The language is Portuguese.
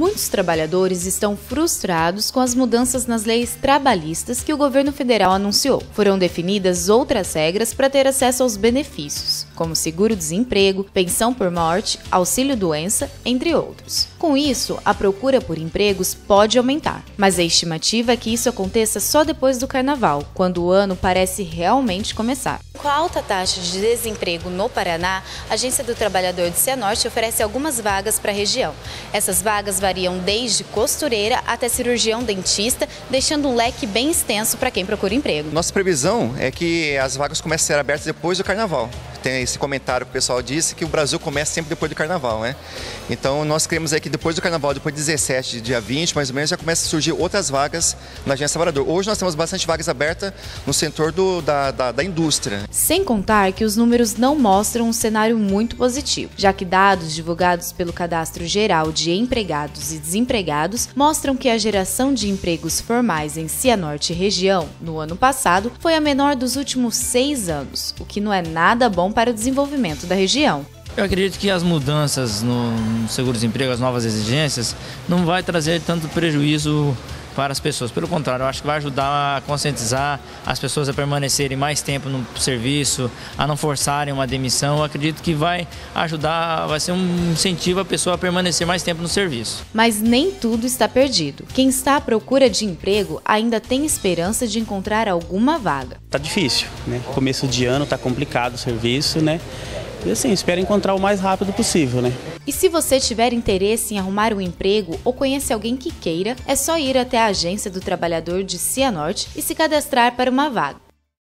Muitos trabalhadores estão frustrados com as mudanças nas leis trabalhistas que o governo federal anunciou. Foram definidas outras regras para ter acesso aos benefícios, como seguro-desemprego, pensão por morte, auxílio-doença, entre outros. Com isso, a procura por empregos pode aumentar, mas a estimativa é que isso aconteça só depois do carnaval, quando o ano parece realmente começar. Com a alta taxa de desemprego no Paraná, a Agência do Trabalhador de Cianorte oferece algumas vagas para a região. Essas vagas variam desde costureira até cirurgião dentista, deixando um leque bem extenso para quem procura emprego. Nossa previsão é que as vagas comecem a ser abertas depois do carnaval. Tem esse comentário que o pessoal disse que o Brasil começa sempre depois do carnaval, né? Então nós queremos aí que depois do carnaval, depois de 17, dia 20, mais ou menos, já começa a surgir outras vagas na Agência Trabalhador. Hoje nós temos bastante vagas abertas no setor da indústria. Sem contar que os números não mostram um cenário muito positivo, já que dados divulgados pelo Cadastro Geral de Empregados e Desempregados mostram que a geração de empregos formais em Cianorte e região, no ano passado, foi a menor dos últimos 6 anos, o que não é nada bom para o desenvolvimento da região. Eu acredito que as mudanças no seguro-desemprego, as novas exigências, não vai trazer tanto prejuízo para as pessoas. Pelo contrário, eu acho que vai ajudar a conscientizar as pessoas a permanecerem mais tempo no serviço, a não forçarem uma demissão. Eu acredito que vai ajudar, vai ser um incentivo a pessoa a permanecer mais tempo no serviço. Mas nem tudo está perdido. Quem está à procura de emprego ainda tem esperança de encontrar alguma vaga. Tá difícil, né? Começo de ano tá complicado o serviço, né? E assim, espero encontrar o mais rápido possível, né? E se você tiver interesse em arrumar um emprego ou conhece alguém que queira, é só ir até a Agência do Trabalhador de Cianorte e se cadastrar para uma vaga.